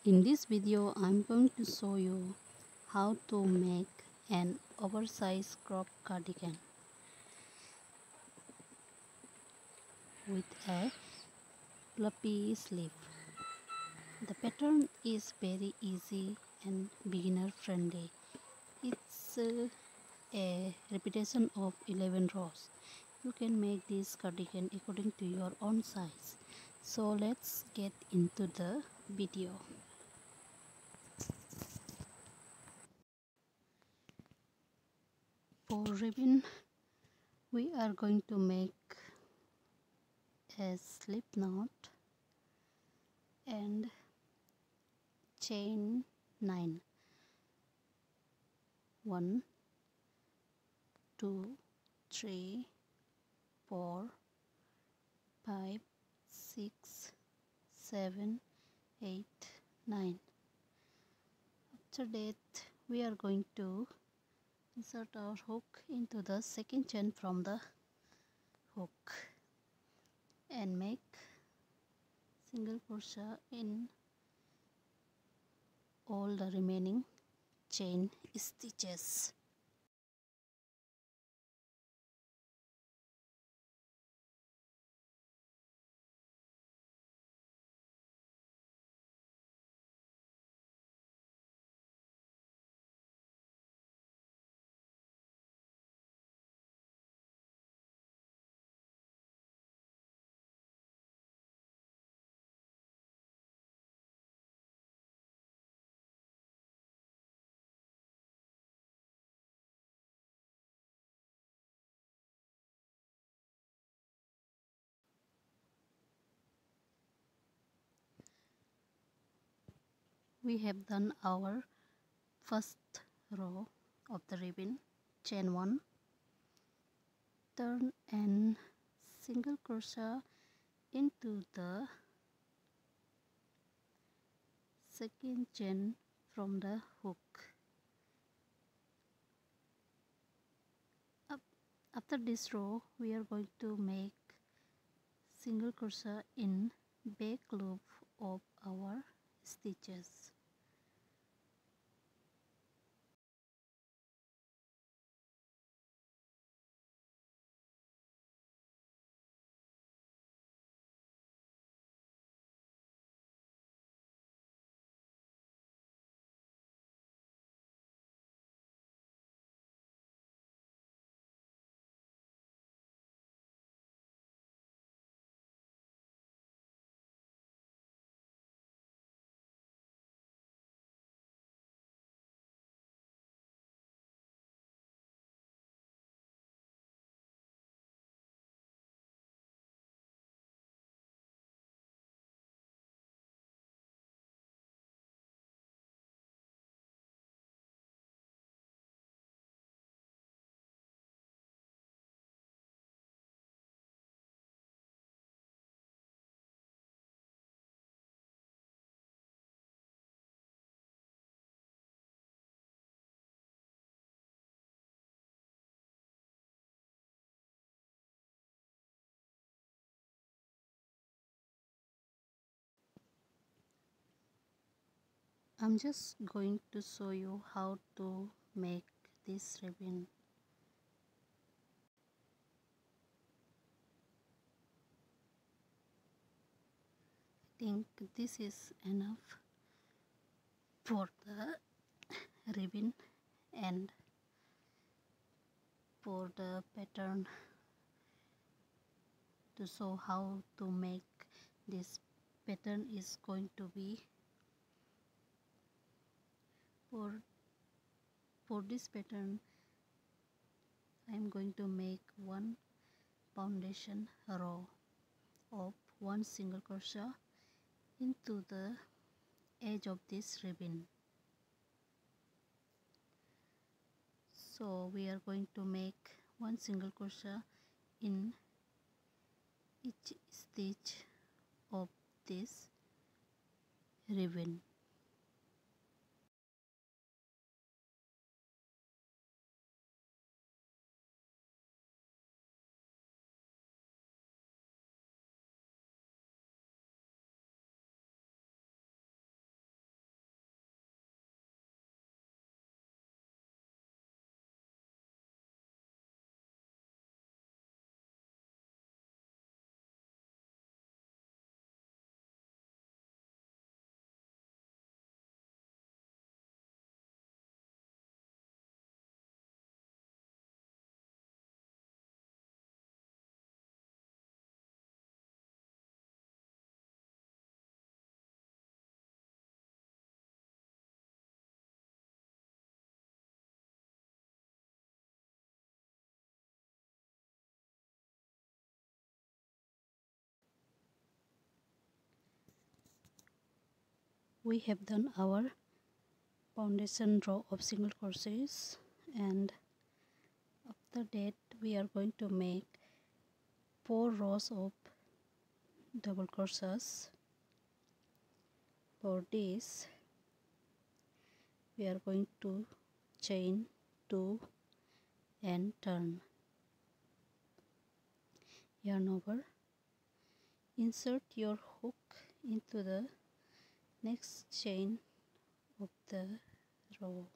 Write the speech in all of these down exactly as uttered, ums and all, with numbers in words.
In this video, I'm going to show you how to make an oversized crop cardigan with a fluffy sleeve. The pattern is very easy and beginner friendly. It's uh, a repetition of eleven rows. You can make this cardigan according to your own size. So let's get into the video. For ribbon, we are going to make a slip knot and chain nine. One, two, three, four, five, six, seven, eight, nine. After that, we are going to insert our hook into the second chain from the hook and make single crochet in all the remaining chain stitches. We have done our first row of the ribbon. Chain one, turn and single crochet into the second chain from the hook. Up, after this row, we are going to make single crochet in back loop of our stitches. I'm just going to show you how to make this ribbon. I think this is enough for the ribbon and for the pattern to show how to make this pattern is going to be for for this pattern I am going to make one foundation row of one single crochet into the edge of this ribbon. So we are going to make one single crochet in each stitch of this ribbon. we have done our foundation row of single crochets, and after that we are going to make four rows of double crochets. For this we are going to chain two and turn, yarn over, insert your hook into the next chain of the row.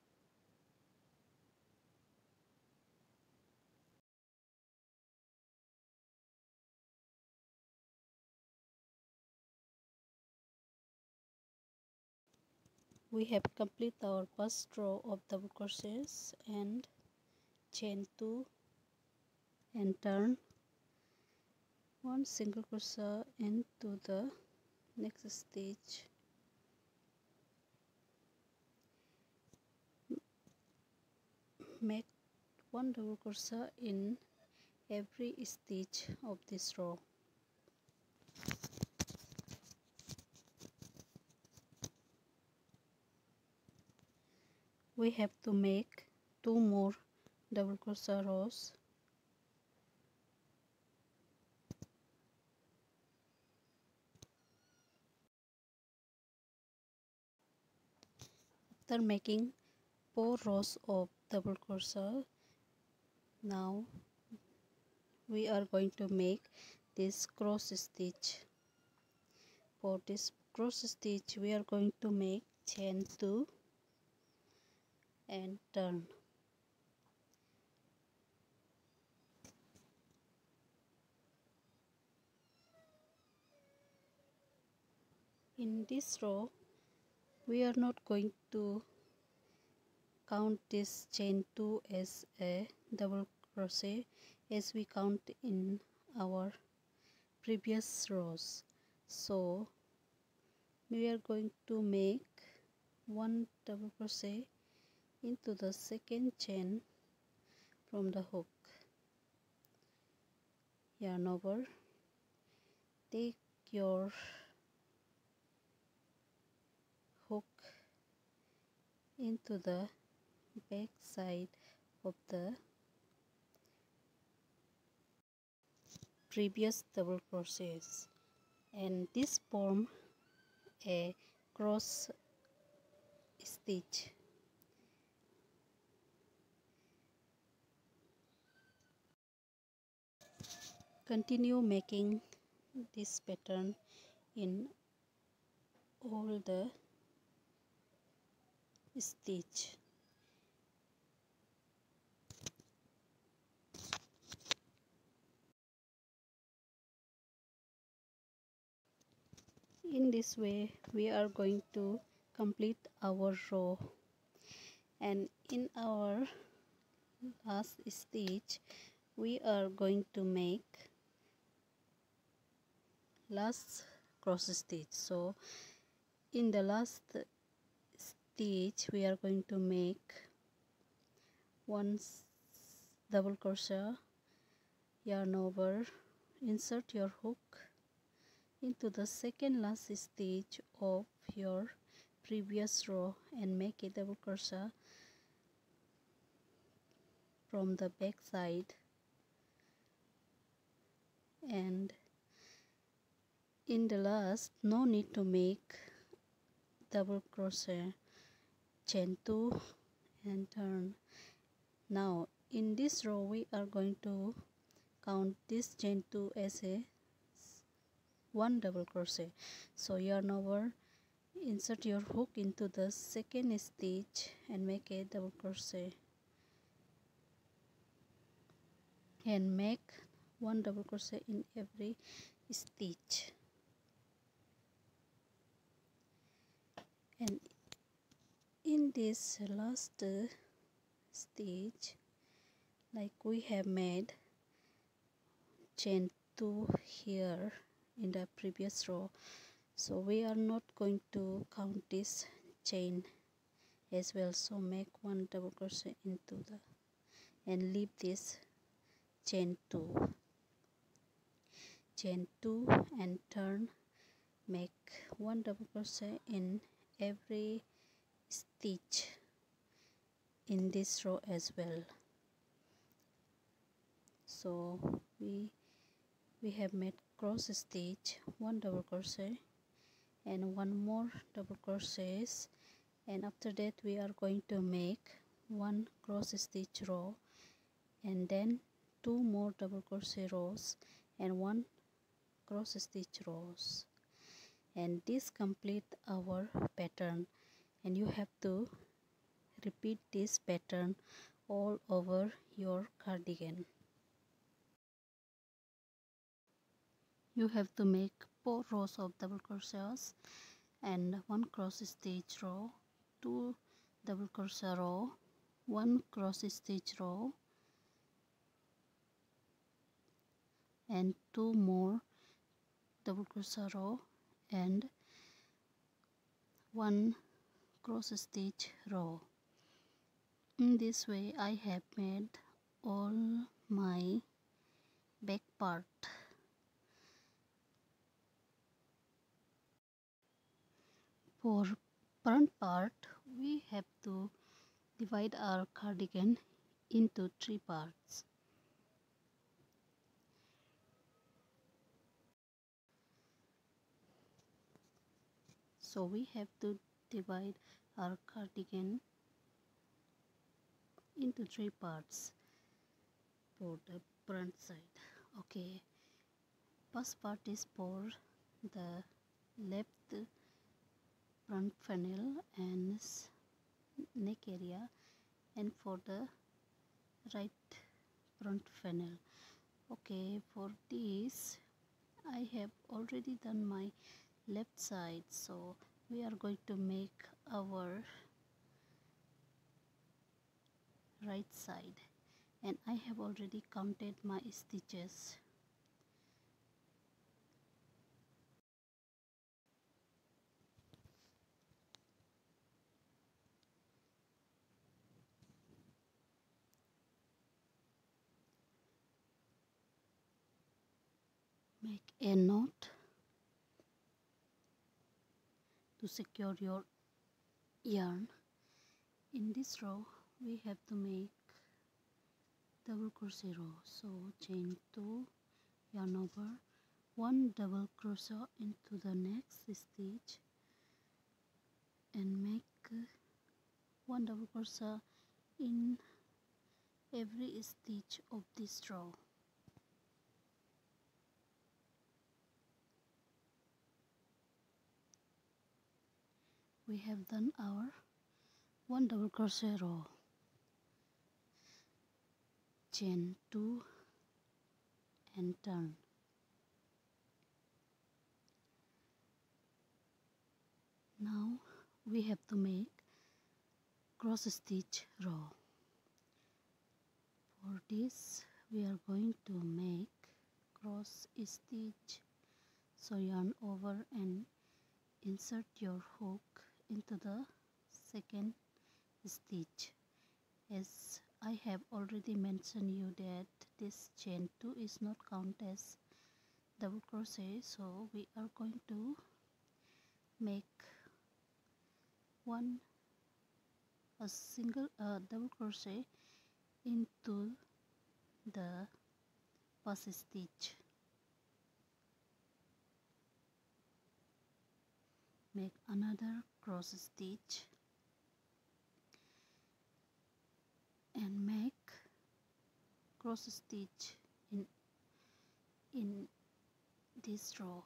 We have completed our first row of double crochets and chain two and turn one single crochet into the next stitch. Make one double crochet in every stitch of this row. We have to make two more double crochet rows. After making four rows of double crochet, now we are going to make this cross stitch. For this cross stitch we are going to make chain two and turn. In this row we are not going to count this chain two as a double crochet as we count in our previous rows. So we are going to make one double crochet into the second chain from the hook, yarn over, take your hook into the back side of the previous double crochets, and this form a cross stitch. Continue making this pattern in all the stitch. In this way we are going to complete our row, and in our last stitch we are going to make last cross stitch. So in the last stitch we are going to make one double crochet, yarn over, insert your hook into the second last stitch of your previous row and make a double crochet from the back side, and in the last no need to make double crochet, chain two and turn. Now in this row we are going to count this chain two as a one double crochet. So yarn over, insert your hook into the second stitch and make a double crochet and make one double crochet in every stitch. And in this last stitch, like we have made chain two here in the previous row, so we are not going to count this chain as well. So make one double crochet into the and leave this chain two, chain two and turn make one double crochet in every stitch in this row as well. So we we have made cross stitch, one double crochet and one more double crochets, and after that we are going to make one cross stitch row and then two more double crochet rows and one cross stitch rows, and this complete our pattern, and you have to repeat this pattern all over your cardigan. You have to make four rows of double crochets and one cross stitch row, two double crochet row, one cross stitch row and two more double crochet row and one cross stitch row. In this way I have made all my back part. For front part we have to divide our cardigan into three parts. So we have to divide our cardigan into three parts for the front side. Okay, first part is for the left front panel and neck area, and for the right front panel. Okay, for this I have already done my left side, so we are going to make our right side, and I have already counted my stitches. Make a knot to secure your yarn. In this row we have to make double crochet row, so chain two, yarn over, one double crochet into the next stitch and make one double crochet in every stitch of this row. We have done our one double crochet row, chain two and turn. Now we have to make cross stitch row. For this we are going to make cross stitch, so yarn over and insert your hook into the second stitch. As I have already mentioned you that this chain two is not counted as double crochet, so we are going to make one a single uh, double crochet into the first stitch. Make another cross stitch and make cross stitch in in this row.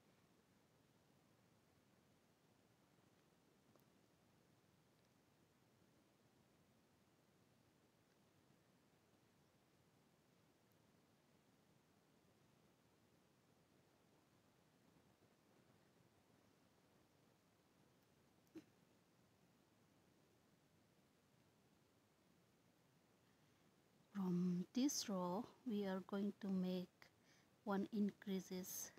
From this row we are going to make one increases,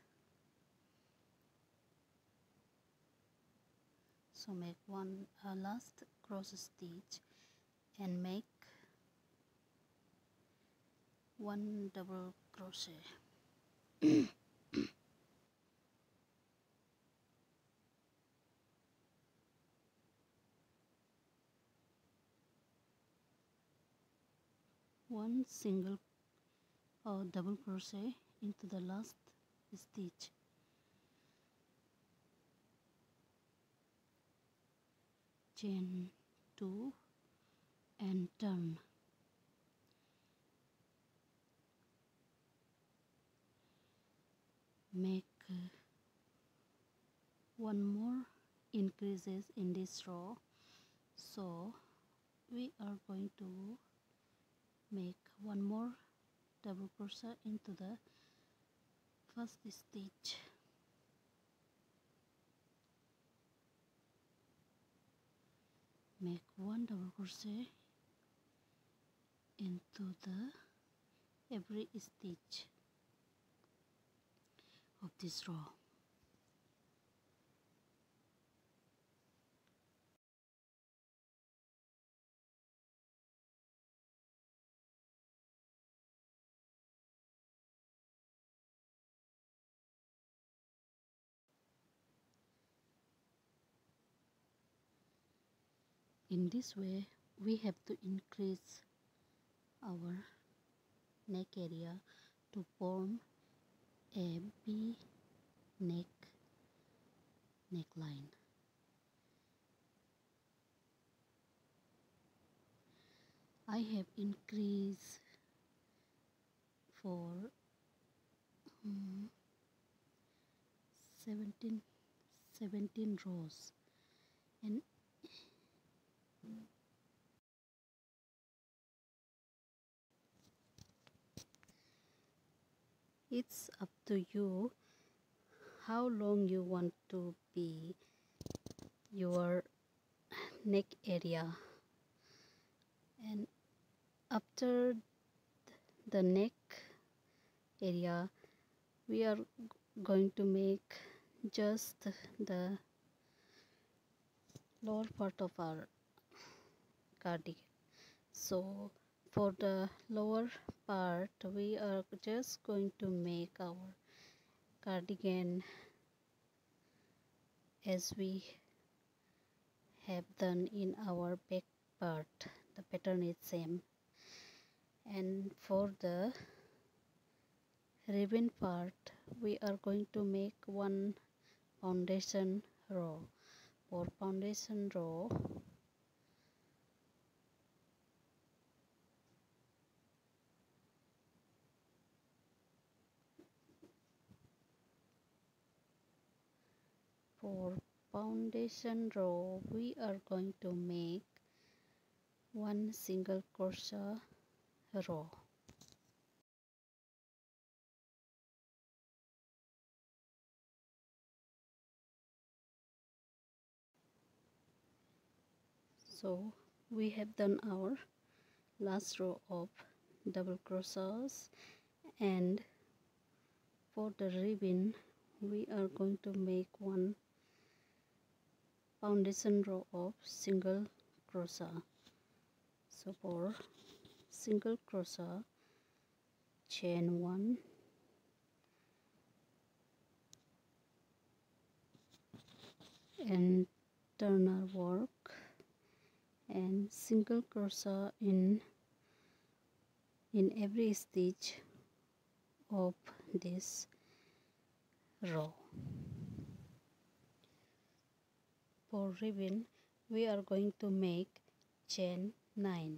so make one uh, last cross stitch and make one double crochet. one single or double crochet into the last stitch. Chain two and turn. Make uh, one more increases in this row, so we are going to make one more double crochet into the first stitch. Make one double crochet into the every stitch of this row. In this way, we have to increase our neck area to form a V neck neckline. I have increased for um, seventeen, seventeen rows, and it's up to you how long you want to be your neck area. And after the neck area, we are going to make just the lower part of our cardigan. So for the lower part, we are just going to make our cardigan as we have done in our back part. The pattern is same. And for the ribbon part, we are going to make one foundation row. For foundation row, for foundation row, we are going to make one single crochet row. So we have done our last row of double crochets, and for the ribbon we are going to make one foundation row of single crochet. So for single crochet, chain one, and turn our work, and single crochet in in every stitch of this row. For ribbon, we are going to make chain nine.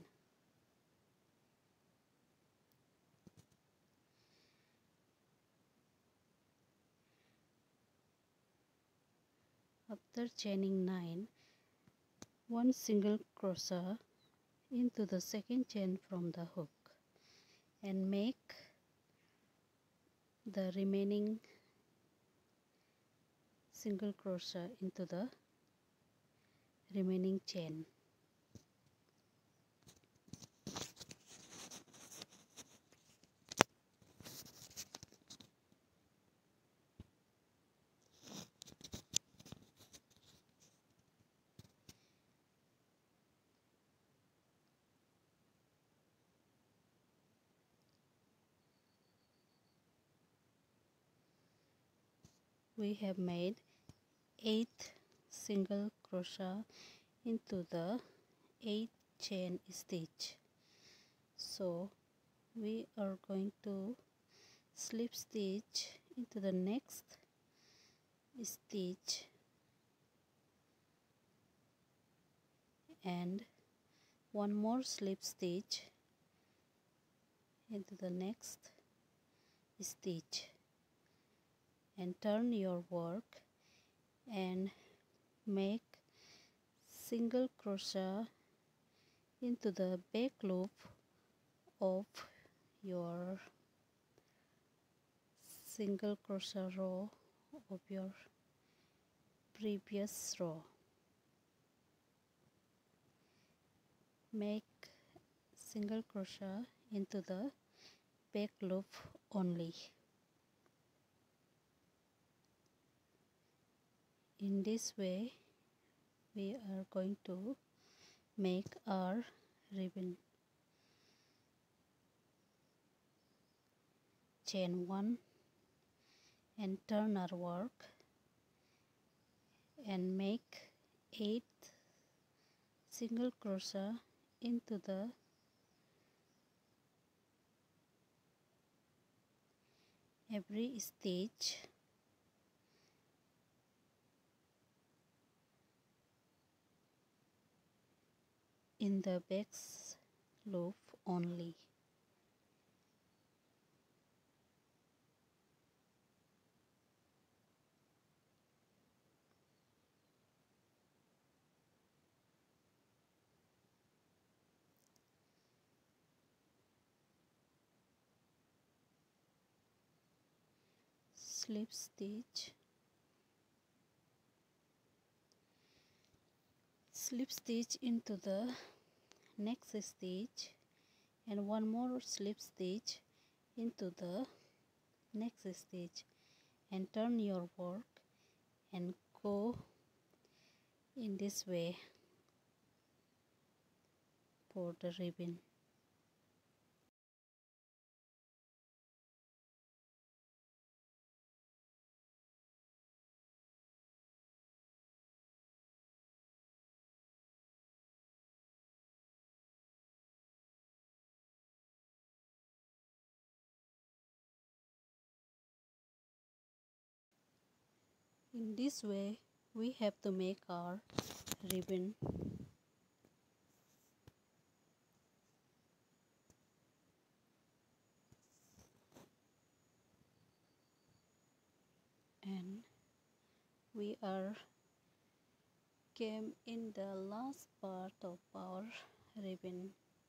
After chaining nine, one single crochet into the second chain from the hook, and make the remaining single crochet into the remaining chain. We have made eight single crochet into the eight chain stitch. So we are going to slip stitch into the next stitch and one more slip stitch into the next stitch, and turn your work and make single crochet into the back loop of your single crochet row of your previous row. Make single crochet into the back loop only. In this way we are going to make our ribbon. Chain one and turn our work and make eight single crochet into the every stitch in the back loop only. Slip stitch, slip stitch into the next stitch and one more slip stitch into the next stitch, and turn your work and go in this way for the ribbon. In this way we have to make our ribbon. And we are came in the last part of our ribbon.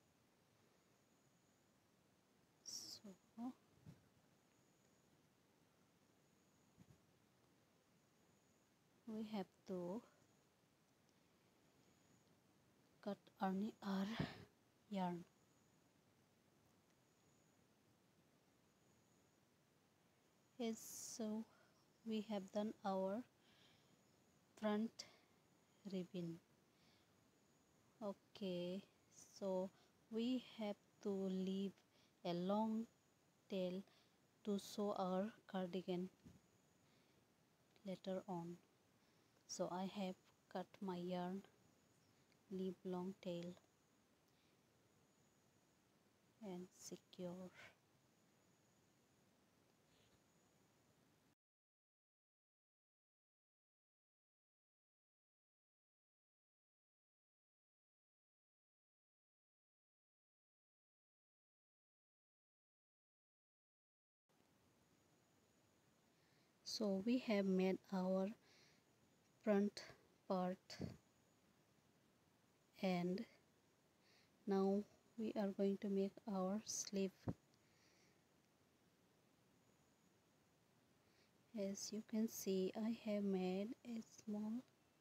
So we have to cut our, our yarn. Yes, so we have done our front ribbon. Okay, so we have to leave a long tail to sew our cardigan later on. So I have cut my yarn, leave long tail and secure. So we have made our front part, and now we are going to make our sleeve. As you can see, I have made a small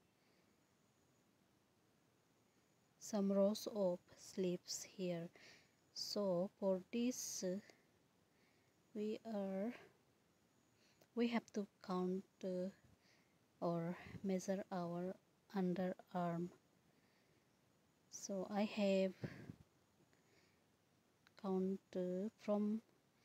some rows of sleeves here. So for this uh, we are we have to count uh, or measure our underarm. So I have count uh, from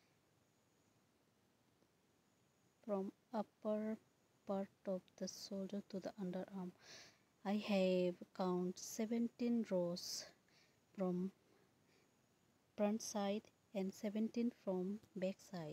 from upper part of the shoulder to the underarm. I have count seventeen rows from front side and seventeen from back side.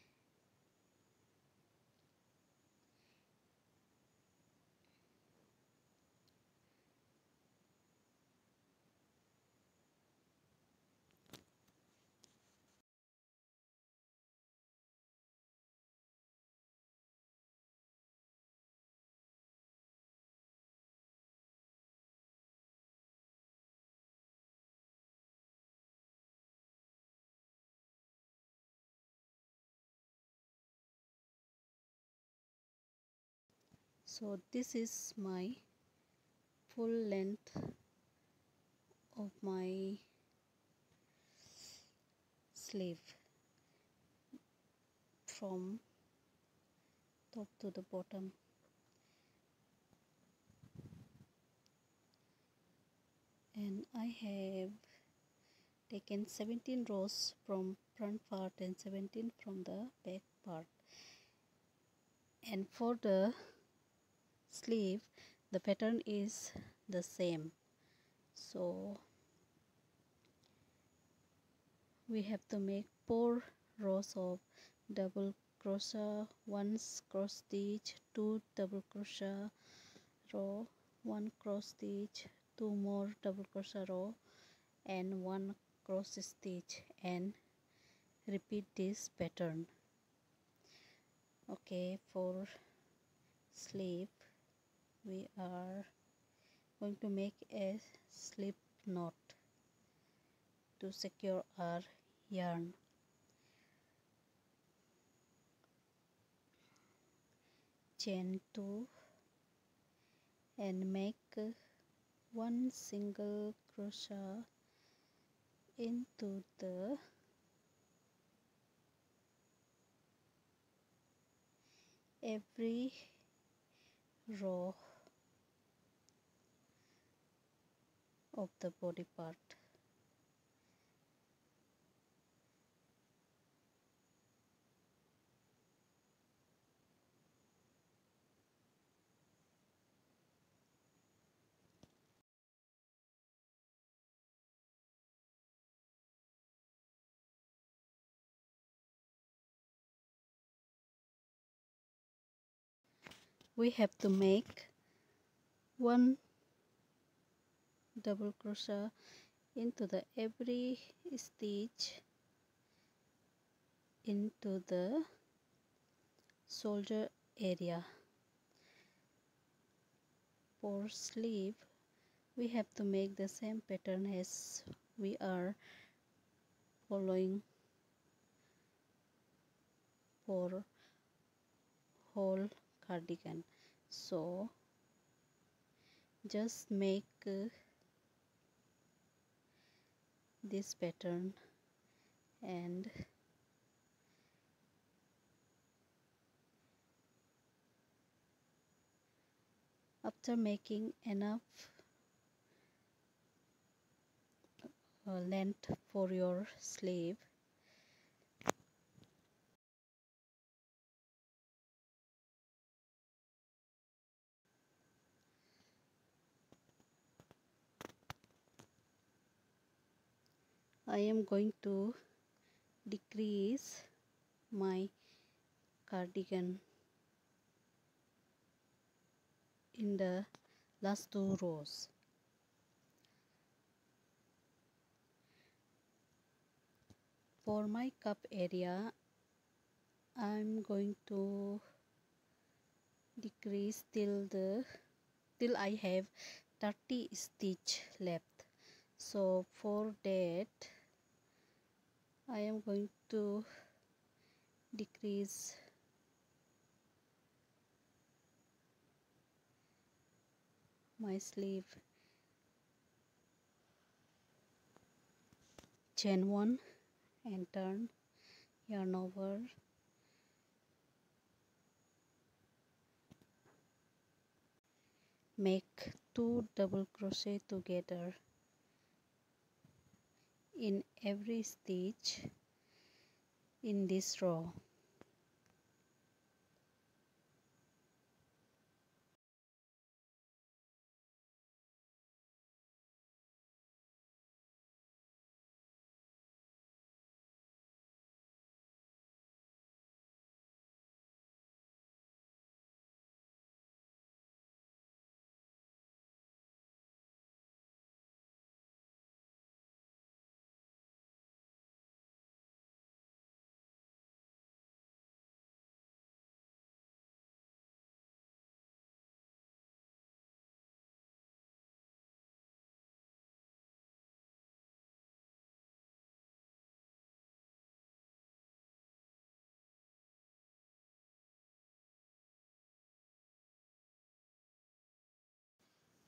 So this is my full length of my sleeve from top to the bottom. And I have taken seventeen rows from front part and seventeen from the back part. And for the sleeve, the pattern is the same. So we have to make four rows of double crochet, one cross stitch, two double crochet row, one cross stitch, two more double crochet row, and one cross stitch, and repeat this pattern. Okay, for sleeve we are going to make a slip knot to secure our yarn. Chain two and make one single crochet into the every row of the body part. We have to make one double crochet into the every stitch into the shoulder area. For sleeve we have to make the same pattern as we are following for whole cardigan. So just make uh, this pattern, and after making enough uh, length for your sleeve, I am going to decrease my cardigan in the last two rows. For my cup area, I'm going to decrease till the till I have thirty stitch left. So for that I am going to decrease my sleeve. Chain one and turn yarn over, make two double crochet together in every stitch in this row.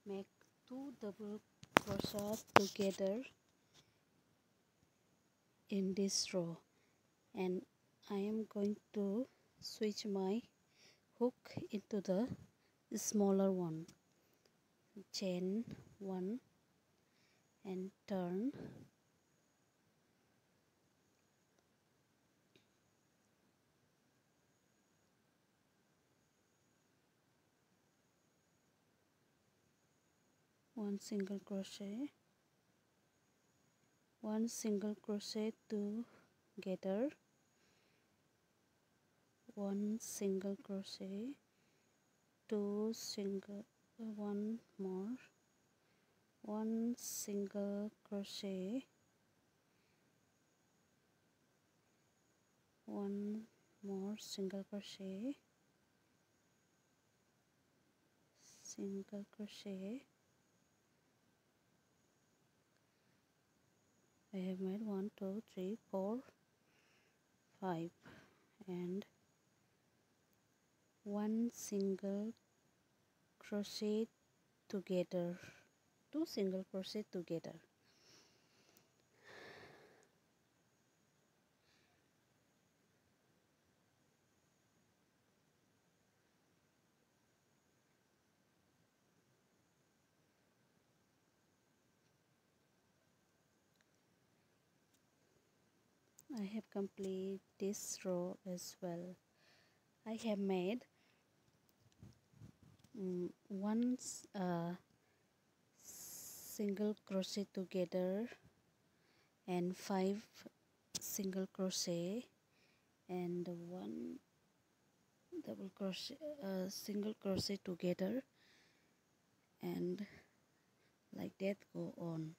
make two double crochet together in this row, and I am going to switch my hook into the smaller one, chain one and turn, one single crochet, one single crochet together, one single crochet, two single, one more, one single crochet, one more single crochet, single crochet. I have made one, two, three, four, five, and one single crochet together, two single crochet together. I have completed this row as well. I have made um, one uh, single crochet together and five single crochet and one double crochet, uh, single crochet together, and like that go on.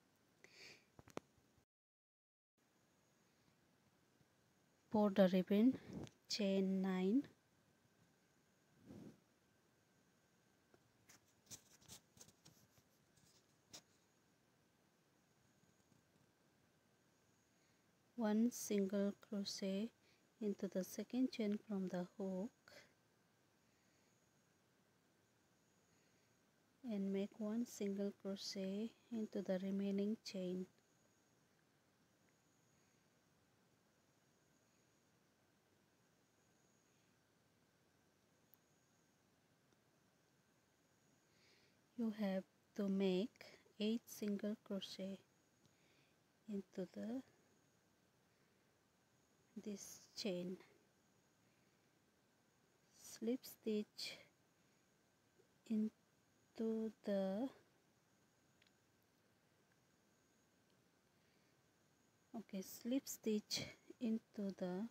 For the ribbon, chain nine, one single crochet into the second chain from the hook, and make one single crochet into the remaining chain. You have to make eight single crochet into the this chain, slip stitch into the okay slip stitch into the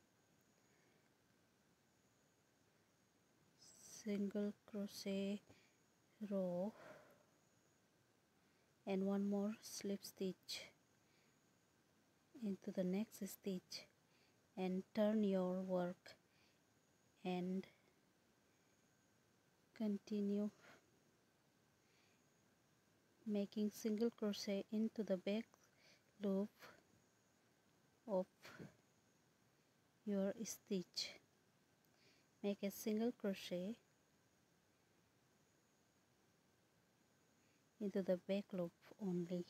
single crochet row, and one more slip stitch into the next stitch, and turn your work and continue making single crochet into the back loop of your stitch. Make a single crochet into the back loop only.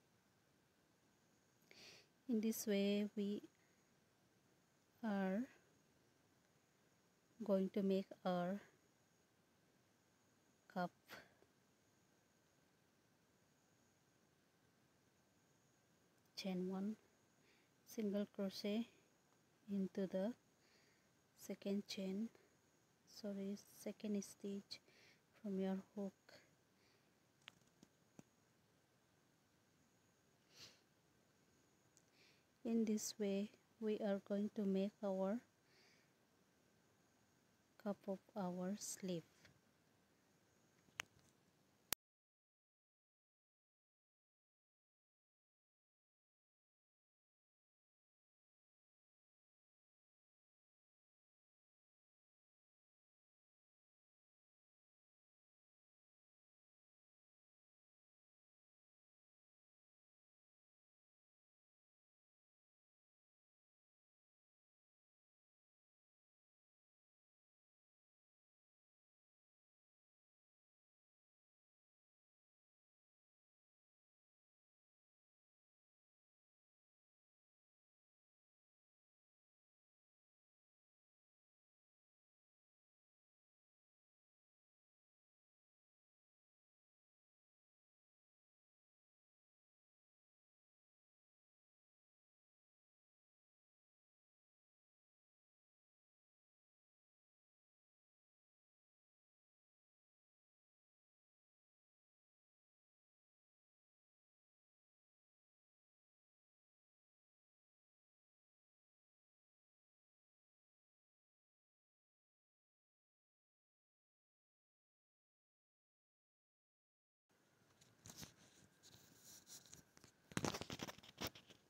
In this way we are going to make our cup. Chain one, single crochet into the second chain, sorry second stitch from your hook, in this way we are going to make our cup of our sleeve.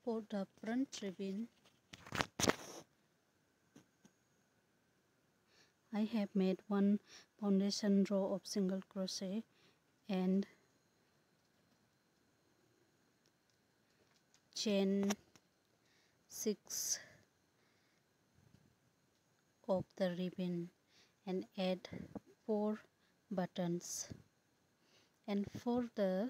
For the front ribbon, I have made one foundation row of single crochet and chain six of the ribbon and add four buttons. And for the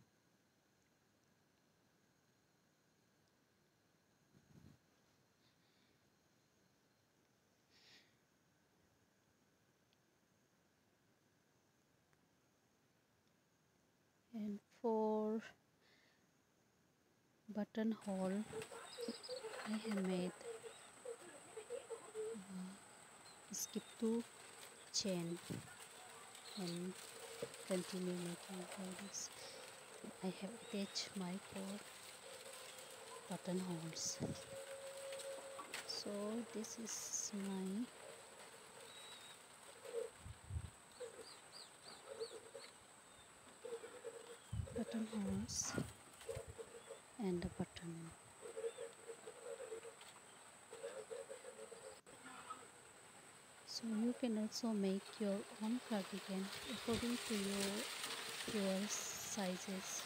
and for buttonhole, I have made uh, skip two chain and continue making all this. I have attached my four buttonholes. So this is my buttonholes and the button. So you can also make your own cardigan according to your your sizes.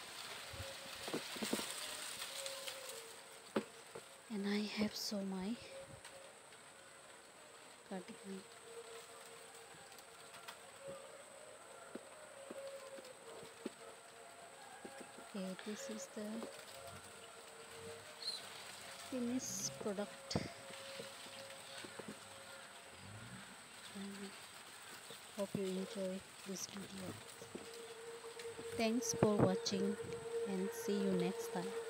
And I have sew my cardigan. Okay, this is the finished product. And hope you enjoy this video. Thanks for watching and see you next time.